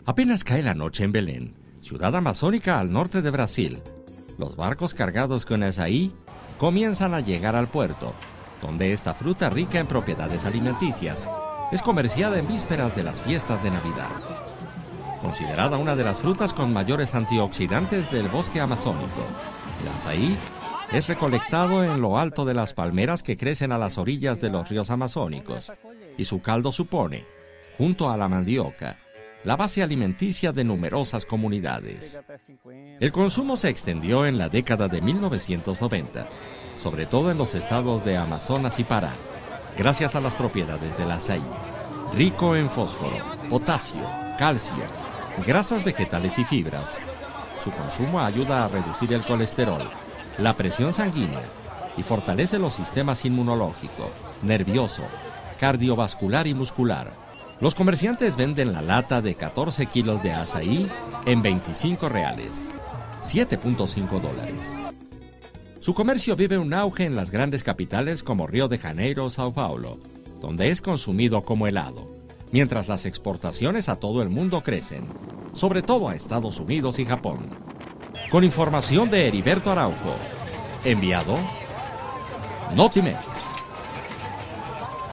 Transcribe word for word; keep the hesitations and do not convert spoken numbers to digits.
Apenas cae la noche en Belén, ciudad amazónica al norte de Brasil. Los barcos cargados con azaí comienzan a llegar al puerto, donde esta fruta rica en propiedades alimenticias es comerciada en vísperas de las fiestas de Navidad. Considerada una de las frutas con mayores antioxidantes del bosque amazónico, el azaí es recolectado en lo alto de las palmeras que crecen a las orillas de los ríos amazónicos, y su caldo supone, junto a la mandioca, la base alimenticia de numerosas comunidades. El consumo se extendió en la década de mil novecientos noventa, sobre todo en los estados de Amazonas y Pará, gracias a las propiedades del azaí, rico en fósforo, potasio, calcio, grasas vegetales y fibras. Su consumo ayuda a reducir el colesterol, la presión sanguínea y fortalece los sistemas inmunológico, nervioso, cardiovascular y muscular. Los comerciantes venden la lata de catorce kilos de azaí en veinticinco reales, siete punto cinco dólares. Su comercio vive un auge en las grandes capitales como Río de Janeiro o Sao Paulo, donde es consumido como helado, mientras las exportaciones a todo el mundo crecen, sobre todo a Estados Unidos y Japón. Con información de Heriberto Araujo, enviado Notimex.